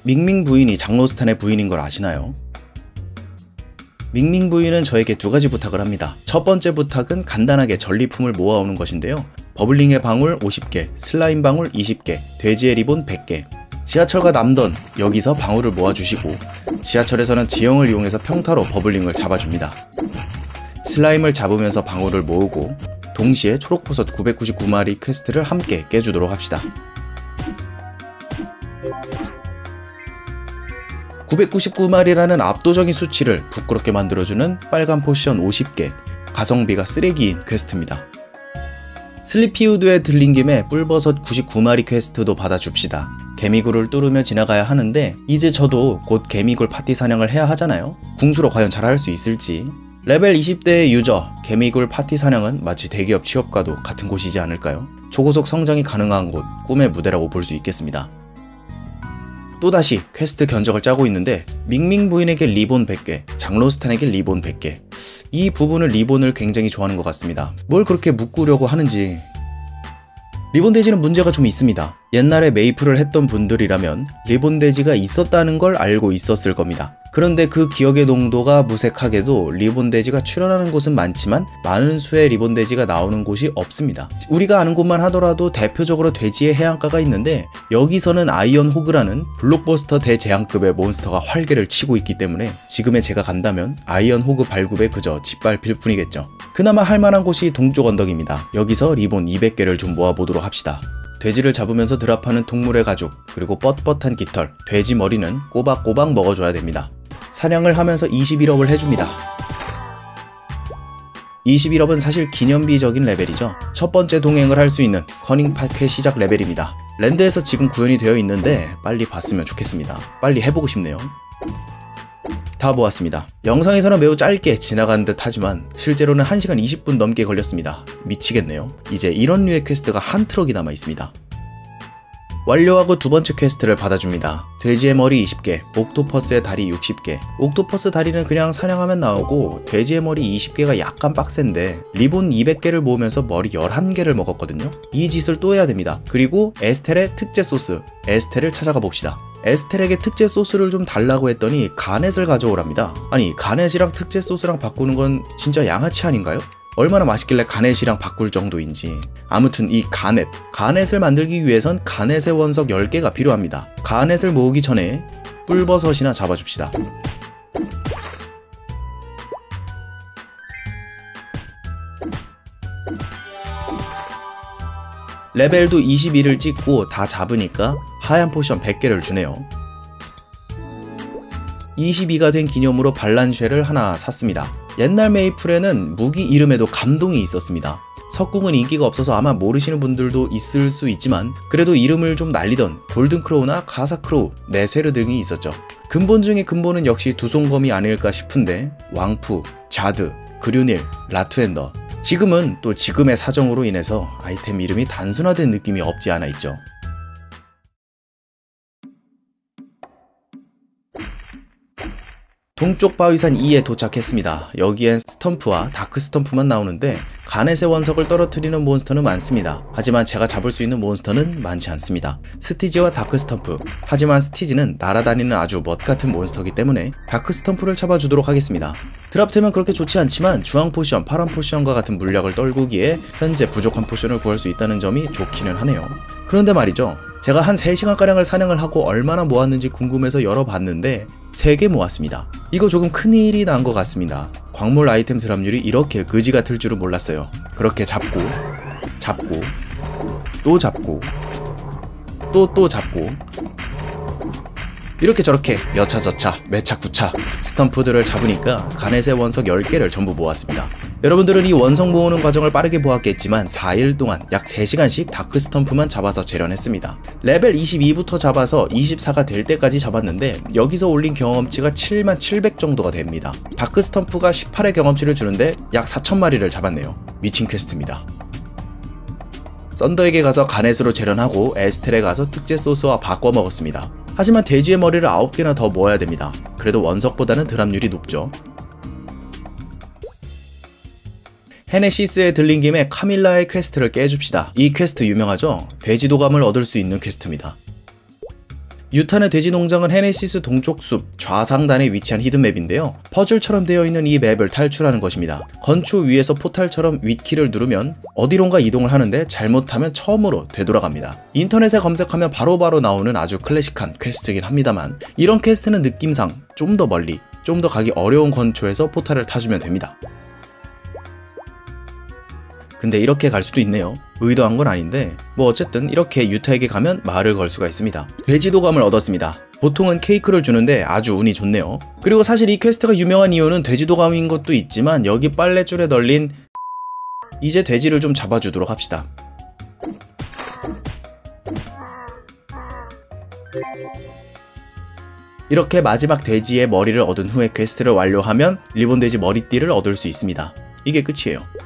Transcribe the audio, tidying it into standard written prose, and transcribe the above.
밍밍 부인이 장로스탄의 부인인 걸 아시나요? 밍밍 부인은 저에게 두 가지 부탁을 합니다. 첫 번째 부탁은 간단하게 전리품을 모아오는 것인데요. 버블링의 방울 50개, 슬라임 방울 20개, 돼지의 리본 100개. 지하철과 남던 여기서 방울을 모아주시고 지하철에서는 지형을 이용해서 평타로 버블링을 잡아줍니다. 슬라임을 잡으면서 방울을 모으고 동시에 초록버섯 999마리 퀘스트를 함께 깨주도록 합시다. 999마리라는 압도적인 수치를 부끄럽게 만들어주는 빨간 포션 50개, 가성비가 쓰레기인 퀘스트입니다. 슬리피우드에 들린 김에 뿔버섯 99마리 퀘스트도 받아줍시다. 개미굴을 뚫으며 지나가야 하는데 이제 저도 곧 개미굴 파티 사냥을 해야 하잖아요. 궁수로 과연 잘할 수 있을지. 레벨 20대의 유저, 개미굴 파티 사냥은 마치 대기업 취업과도 같은 곳이지 않을까요? 초고속 성장이 가능한 곳, 꿈의 무대라고 볼 수 있겠습니다. 또다시 퀘스트 견적을 짜고 있는데 밍밍 부인에게 리본 100개, 장로스탄에게 리본 100개. 이 부분을 리본을 굉장히 좋아하는 것 같습니다. 뭘 그렇게 묶으려고 하는지. 리본 돼지는 문제가 좀 있습니다. 옛날에 메이플을 했던 분들이라면 리본 돼지가 있었다는 걸 알고 있었을 겁니다. 그런데 그 기억의 농도가 무색하게도 리본 돼지가 출연하는 곳은 많지만 많은 수의 리본 돼지가 나오는 곳이 없습니다. 우리가 아는 곳만 하더라도 대표적으로 돼지의 해안가가 있는데 여기서는 아이언 호그라는 블록버스터 대재앙급의 몬스터가 활개를 치고 있기 때문에 지금의 제가 간다면 아이언 호그 발굽에 그저 짓밟힐 뿐이겠죠. 그나마 할만한 곳이 동쪽 언덕입니다. 여기서 리본 200개를 좀 모아보도록 합시다. 돼지를 잡으면서 드랍하는 동물의 가죽, 그리고 뻣뻣한 깃털, 돼지 머리는 꼬박꼬박 먹어줘야 됩니다. 사냥을 하면서 21업을 해줍니다. 21업은 사실 기념비적인 레벨이죠. 첫 번째 동행을 할 수 있는 커닝 파크의 시작 레벨입니다. 랜드에서 지금 구현이 되어 있는데 빨리 봤으면 좋겠습니다. 빨리 해보고 싶네요. 다 모았습니다. 영상에서는 매우 짧게 지나간 듯 하지만 실제로는 1시간 20분 넘게 걸렸습니다. 미치겠네요. 이제 이런 류의 퀘스트가 한 트럭이 남아 있습니다. 완료하고 두 번째 퀘스트를 받아줍니다. 돼지의 머리 20개, 옥토퍼스의 다리 60개. 옥토퍼스 다리는 그냥 사냥하면 나오고 돼지의 머리 20개가 약간 빡센데 리본 200개를 모으면서 머리 11개를 먹었거든요. 이 짓을 또 해야 됩니다. 그리고 에스텔의 특제 소스, 에스텔을 찾아가 봅시다. 에스텔에게 특제 소스를 좀 달라고 했더니 가넷을 가져오랍니다. 아니, 가넷이랑 특제 소스랑 바꾸는 건 진짜 양아치 아닌가요? 얼마나 맛있길래 가넷이랑 바꿀 정도인지. 아무튼 이 가넷을 만들기 위해선 가넷의 원석 10개가 필요합니다. 가넷을 모으기 전에 뿔버섯이나 잡아줍시다. 레벨도 21을 찍고 다 잡으니까 하얀 포션 100개를 주네요. 22가 된 기념으로 반란쉐를 하나 샀습니다. 옛날 메이플에는 무기 이름에도 감동이 있었습니다. 석궁은 인기가 없어서 아마 모르시는 분들도 있을 수 있지만 그래도 이름을 좀 날리던 골든크로우나 가사크로우, 네쇠르 등이 있었죠. 근본 중에 근본은 역시 두송검이 아닐까 싶은데 왕푸, 자드, 그류닐, 라투엔더. 지금은 또 지금의 사정으로 인해서 아이템 이름이 단순화된 느낌이 없지 않아 있죠. 동쪽 바위산 2에 도착했습니다. 여기엔 스텀프와 다크 스텀프만 나오는데 가넷의 원석을 떨어뜨리는 몬스터는 많습니다. 하지만 제가 잡을 수 있는 몬스터는 많지 않습니다. 스티지와 다크 스텀프. 하지만 스티지는 날아다니는 아주 멋같은 몬스터이기 때문에 다크 스텀프를 잡아주도록 하겠습니다. 드랍되면 그렇게 좋지 않지만 주황 포션, 파란 포션과 같은 물약을 떨구기에 현재 부족한 포션을 구할 수 있다는 점이 좋기는 하네요. 그런데 말이죠, 제가 한 3시간가량을 사냥을 하고 얼마나 모았는지 궁금해서 열어봤는데 3개 모았습니다. 이거 조금 큰일이 난 것 같습니다. 광물 아이템 드랍률이 이렇게 그지 같을 줄은 몰랐어요. 그렇게 잡고 또 잡고 또 잡고 이렇게 저렇게 여차 저차 매차 구차 스탬프들을 잡으니까 가넷의 원석 10개를 전부 모았습니다. 여러분들은 이 원석 모으는 과정을 빠르게 보았겠지만 4일 동안 약 3시간씩 다크 스탬프만 잡아서 재련했습니다. 레벨 22부터 잡아서 24가 될 때까지 잡았는데 여기서 올린 경험치가 7700 정도가 됩니다. 다크 스탬프가 18의 경험치를 주는데 약 4000마리를 잡았네요. 미친 퀘스트입니다. 썬더에게 가서 가넷으로 재련하고 에스텔에 가서 특제 소스와 바꿔 먹었습니다. 하지만 돼지의 머리를 9개나 더 모아야 됩니다. 그래도 원석보다는 드랍률이 높죠. 헤네시스에 들린 김에 카밀라의 퀘스트를 깨줍시다. 이 퀘스트 유명하죠? 돼지도감을 얻을 수 있는 퀘스트입니다. 유탄의 돼지 농장은 헤네시스 동쪽 숲 좌상단에 위치한 히든맵인데요. 퍼즐처럼 되어 있는 이 맵을 탈출하는 것입니다. 건초 위에서 포탈처럼 윗키를 누르면 어디론가 이동을 하는데 잘못하면 처음으로 되돌아갑니다. 인터넷에 검색하면 바로바로 나오는 아주 클래식한 퀘스트이긴 합니다만, 이런 퀘스트는 느낌상 좀 더 멀리, 좀 더 가기 어려운 건초에서 포탈을 타주면 됩니다. 근데 이렇게 갈 수도 있네요. 의도한 건 아닌데 뭐 어쨌든 이렇게 유타에게 가면 말을 걸 수가 있습니다. 돼지도감을 얻었습니다. 보통은 케이크를 주는데 아주 운이 좋네요. 그리고 사실 이 퀘스트가 유명한 이유는 돼지도감인 것도 있지만, 여기 빨랫줄에 널린 이제 돼지를 좀 잡아주도록 합시다. 이렇게 마지막 돼지의 머리를 얻은 후에 퀘스트를 완료하면 리본 돼지 머리띠를 얻을 수 있습니다. 이게 끝이에요.